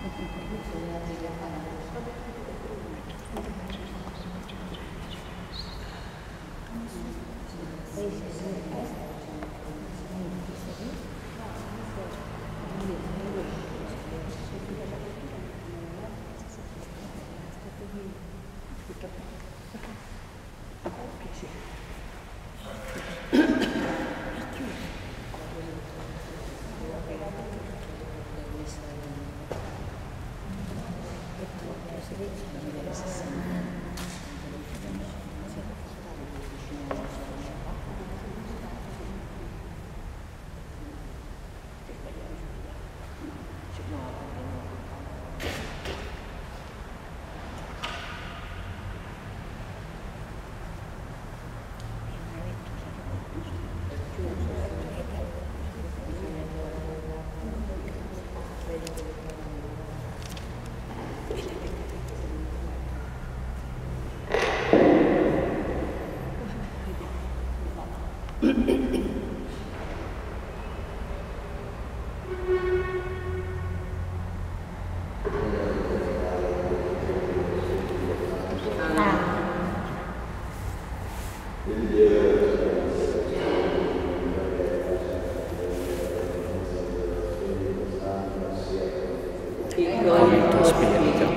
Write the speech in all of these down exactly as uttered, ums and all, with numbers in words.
con il tuo spirito.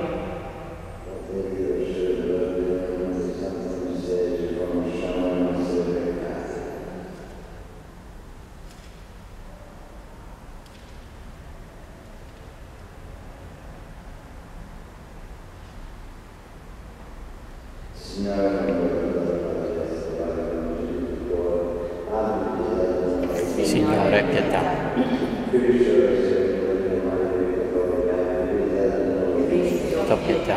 Signore, pietà. Tua pietà.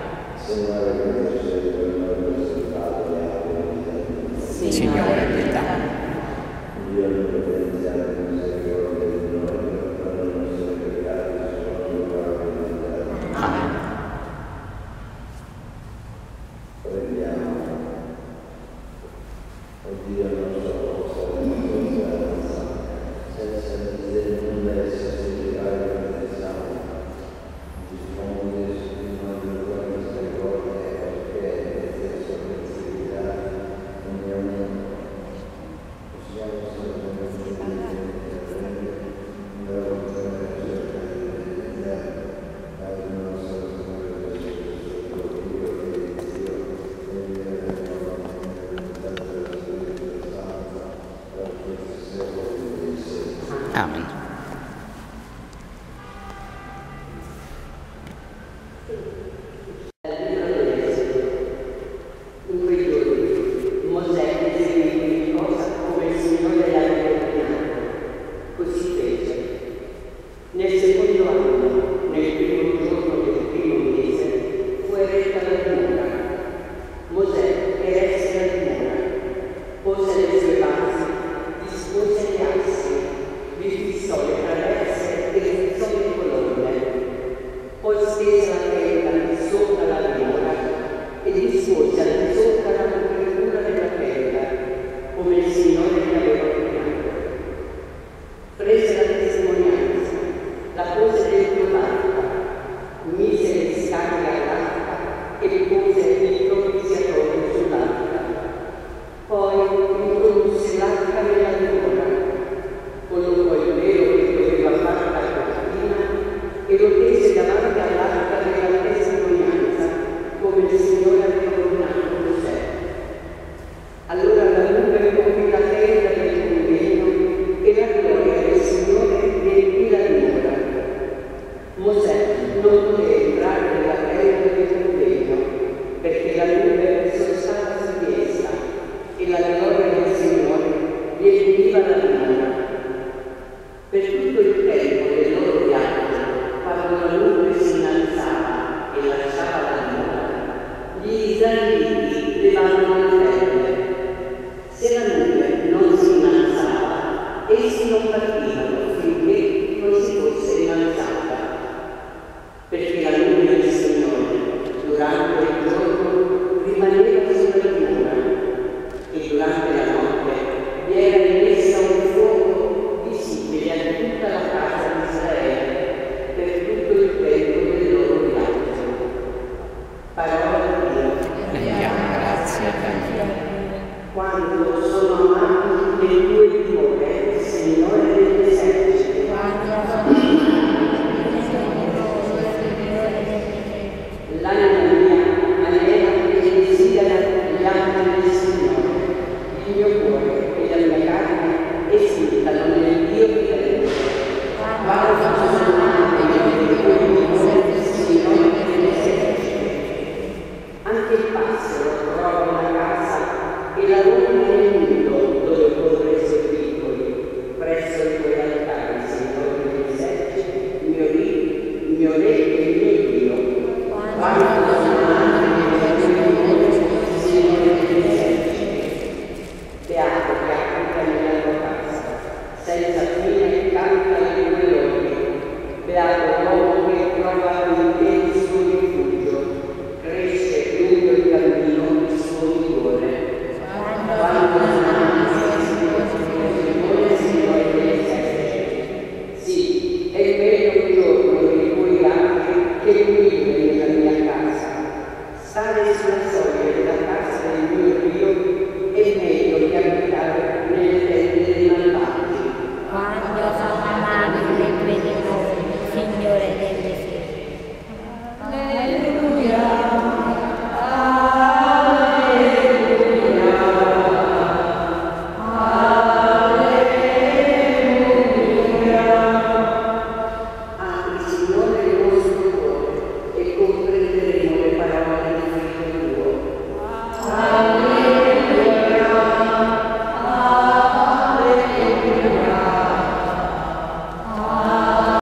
Signore, pietà. Amen. In quei giorni Mosè eseguì ogni cosa come il Signore le aveva ordinato. Così fece. Nel secondo anno, nel primo giorno del primo mese, fu eretta la dimora. Mosè eresse la dimora, pose le sue basi, dispose gli assi, vi fissò le traverse e le fissò le colonne. Poi stese la tenda di sopra la dimora e dispose al di sopra la copertura della tenda, come il Signore gli aveva ordinato. Prese la testimonianza, la pose dentro l'arca, mise le scaglie all'arca e pose il propiziatorio sull'arca. Poi introdusse l'arca nella dimora, collocò il velo che doveva fare la cortina e lo tese davanti all'arca della testimonianza, come il Signore aveva ordinato Mosè. Allora la nube compì la tenda del convegno e la gloria del Signore riempì la dimora. Mosè non poteva entrare nella tenda del convegno, perché la nube sottostava su di essa e la gloria del Signore riempiva la dimora. Per tutto il tempo del loro viaggio, quando la nube si mio re